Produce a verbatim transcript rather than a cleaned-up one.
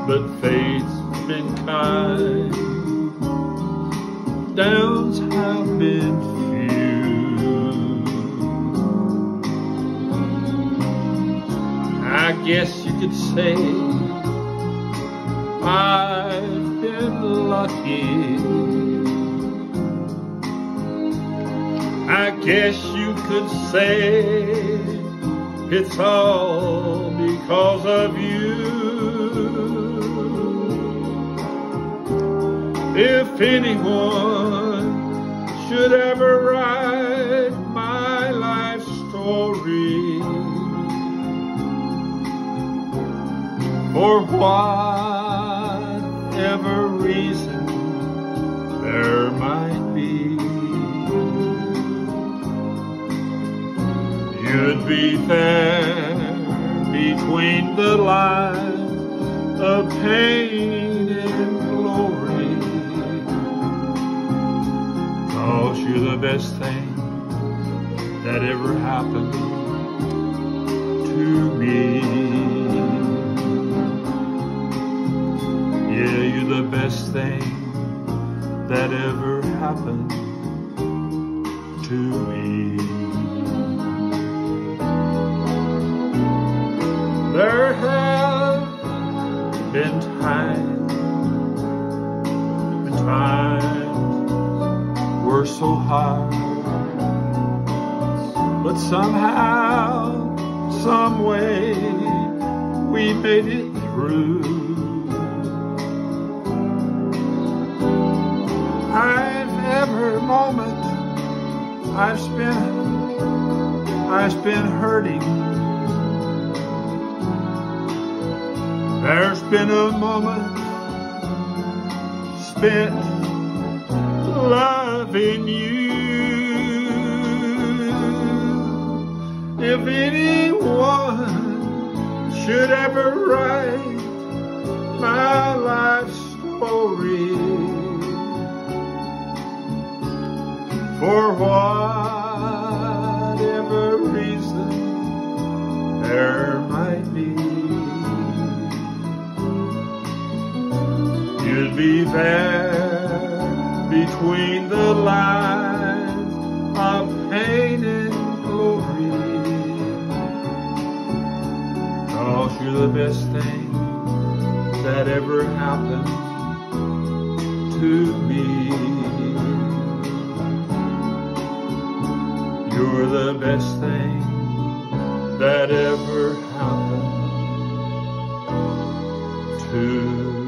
but fate's been kind. Downs have been few. I guess you could say I've been lucky. I guess you could say it's all because of you. If anyone should ever write my life story, for whatever reason there might be, you'd be there between the lines of pain and glory, 'cause you're the best thing that ever happened to me. Yeah, you're the best thing that ever happened to me. There have been times, and times were so hard, but somehow, some way, we made it through. I've every moment I've spent, I've spent hurting. There's been a moment spent loving you. If anyone should ever write my life story, for whatever reason there might be, you'd be there between the lines of pain and glory, 'cause you're the best thing that ever happened to me. You're the best thing that ever happened to me.